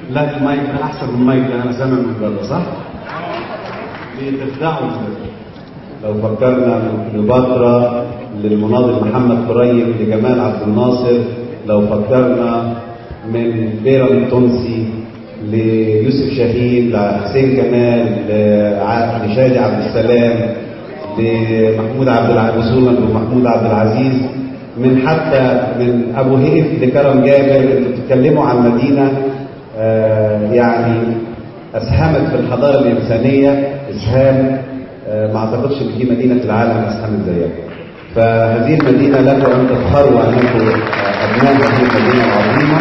لا المايك ده احسن من المايك ده، انا سامع من بره صح؟ بتخدعوا. لو فكرنا من كليوباترا للمناضل محمد قريب لجمال عبد الناصر، لو فكرنا من بيرم التونسي ليوسف شاهين لحسين كمال لشادي عبد السلام لمحمود عبد العزيز، وصولا لمحمود عبد العزيز، من حتى من ابو هيف لكرم جابر. انتوا بتتكلموا عن مدينه يعني اسهمت في الحضاره الانسانيه اسهام ما اعتقدش ان في مدينه في العالم اسهمت زيها. فهذه المدينه لكم ان تفخروا انكم ابناء هذه المدينه العظيمه،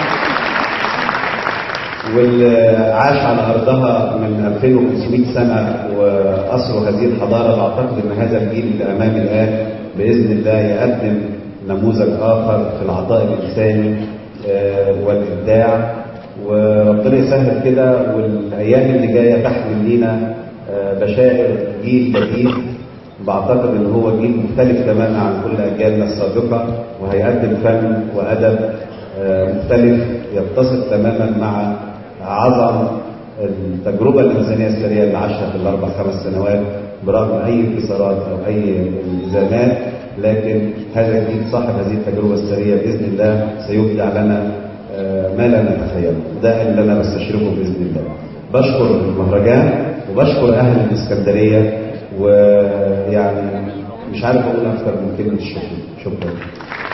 واللي عاش على ارضها من 2500 سنه واسروا هذه الحضاره. واعتقد ان هذا الجيل اللي امامي الان باذن الله يقدم نموذج اخر في العطاء الانساني والابداع، وربنا يسهل كده. والايام اللي جايه تحمل لينا بشائر جيل جديد، بعتقد ان هو جيل مختلف تماما عن كل اجيالنا السابقه، وهيقدم فن وادب مختلف يتصل تماما مع عظم التجربه الانسانيه السريعه اللي عاشها في الاربع خمس سنوات، برغم اي انكسارات او اي التزامات. لكن هذا الجيل صاحب هذه التجربه السريعه باذن الله سيبدع لنا ما لا نتخيله. ده اللي انا بستشرفه باذن الله. بشكر المهرجان وبشكر اهل الاسكندريه، ويعني مش عارف اقول اكثر من كلمه الشكر. شكرا.